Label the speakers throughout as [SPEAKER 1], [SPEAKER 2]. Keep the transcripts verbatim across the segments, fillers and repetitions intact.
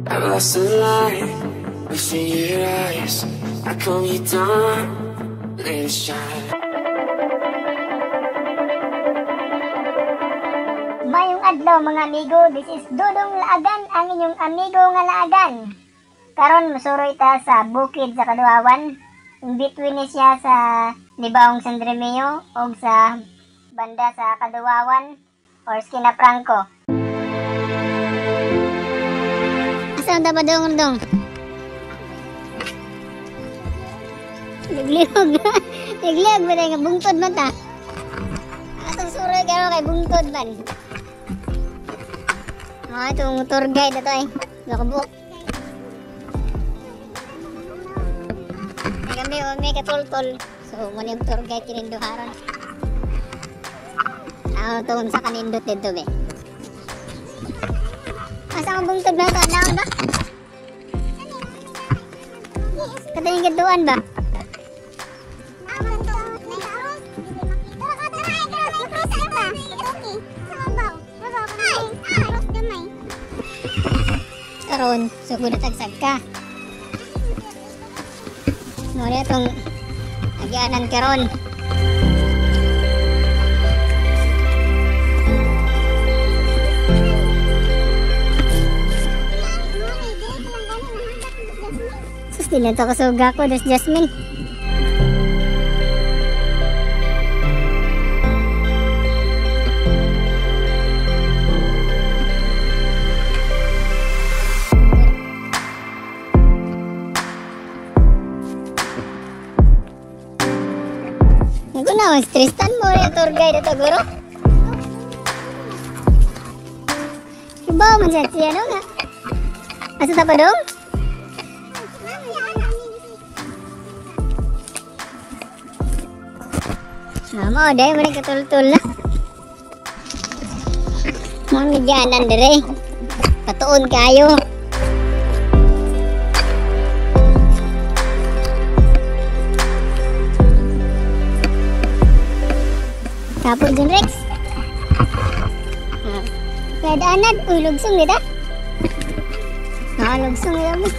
[SPEAKER 1] I've lost the light within your eyes. I calm you down, let it shine.
[SPEAKER 2] Mayong adlaw mga amigo, this is Dudong Laagan, ang inyong amigo nga laagan. Karon masuroy ta sa bukid sa Kaduawan. In between ni siya sa Libahong San Remeo o sa banda sa Kaduawan or Esquina Franco. Saan ta ba dong dong? Naglihog na. Naglihog ba tayo nga bungtod man ta? Atong suroy kayo kay bungtod man. Oh, itong tour guide na to eh. Nakabuk. May kami o may katultol. So, muna yung tour guide kininduharan. Ako itong sa kanindot dito be. Asa ang bungtod na ito? Naon ba? Katayang gatuan ba? Karon, sugod na tagsag ka. Muna itong agyanan karon. Sus, di na ito kasuga ko, das Jasmine. Ito na, mag-stressan mo yung tour guide ito, guro. Ibaw man siya siya, no nga? Asa ta pa dong? Ah, mo, dahil mo rin katul-tul na. Mga medyanan dire. Patuon kayo. Kapon dyan, Rex. Ah. Kaya daanan. Uy, lugsong nita. Ah, lugsong nita mo.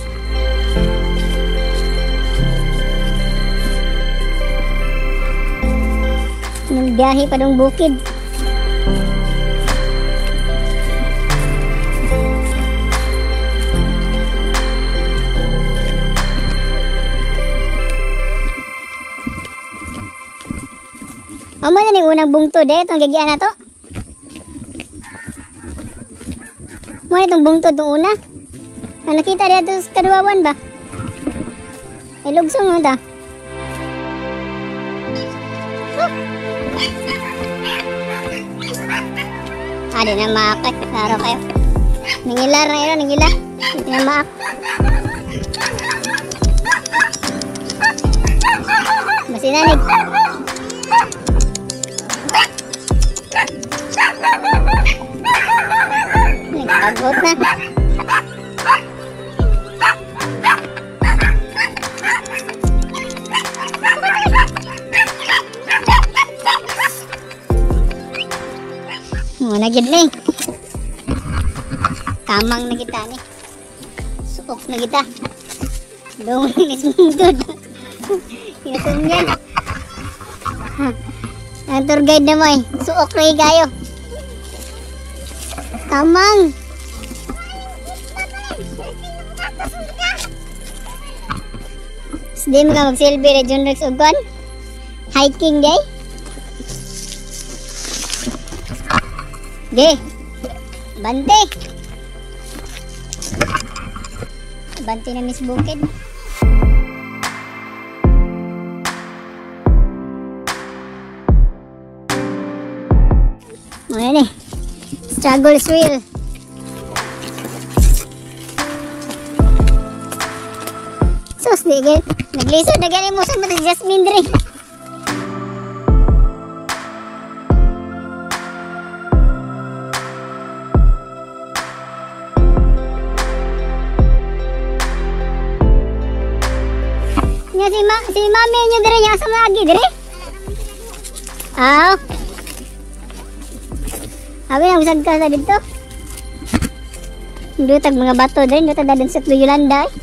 [SPEAKER 2] Nang biyahe pa dong bukid. Amo na ni unang bungtod eh, itong gagyan na to. Mo na itong bungtod itong una. Ah, nakita rin ito sa Kaduawan ba? Ay, lugsong mo ito. Huh. Ah, di na maakit. Laro kayo. Nangilar na yun, nangilar. Di na maak. Masinanig. Nagpagot na. Muna gid ni. Tamang na kita ni. Suok na kita. Dong ni sundod. Kinatun yan. Ang tour guide na mo eh. Suok rin kayo. Tamang. Hindi mo ka mag-selfie na John Rex Ugon. Hiking day. Di. Bante. Bante na Miss Bukid. Ayan eh. Struggles wheel. Sus, di gan. Naglisod na ganin mo sa mata Jasmine dre. Nga si ma si mami niyo dre yang sama lagi dre. Ah. Abi na usag ka sa dito. Dutag mga bato din, dutag dadun sa Yolanda eh.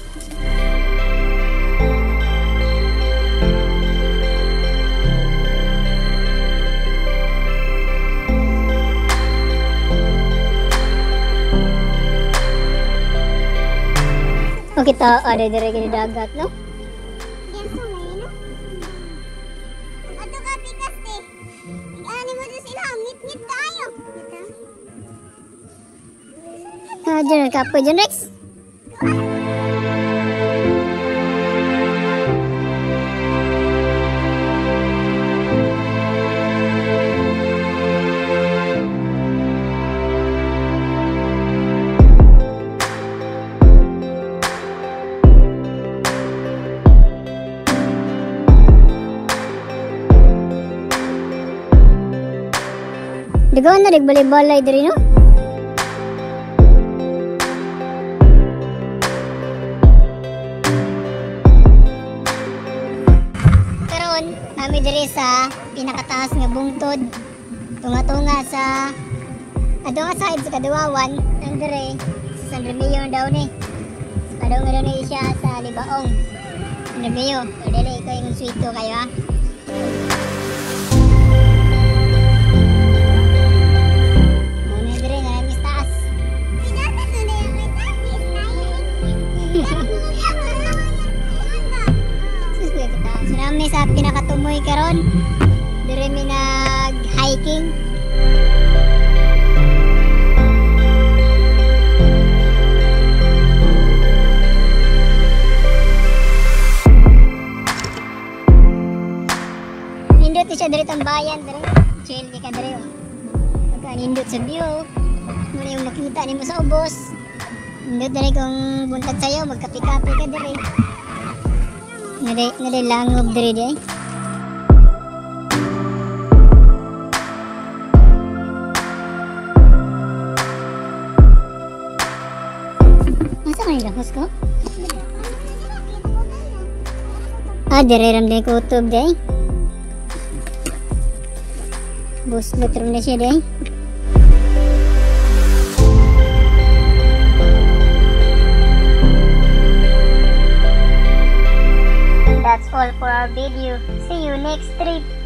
[SPEAKER 2] O kita ada dire gini dagat no?
[SPEAKER 3] Yan sungai no? Ato ka pikas eh. Ani mo dyan sila, mit-mit tayo.
[SPEAKER 2] Ah, dyan kapoy dyan Rex. Dagawan na nagbalay-balay diri no? Karon nami diri sa pinakataas nga bungtod. Tunga-tunga sa adto nga side sa Kadawawan, nang diri sa San Remio daw ni. Kadong nga ni siya sa Libaong. San Remio, dili ko yung sweeto kayo ha. Sinami sa pinakatumoy karon. Dire mi nag-hiking. Nindot siya dire tambayan dire. Chill di ka dire. Pagka nindot sa view, muna yung makita nimo sa ubos. Nindot dire kung buntag sayo, magkapi-kapi ka dire. Naday, naday langob diri di ay. Masa ka nilahos ko? Ah, diri ram din kutob di ay. Buslot ram na siya di ay. That's all for our video. See you next trip.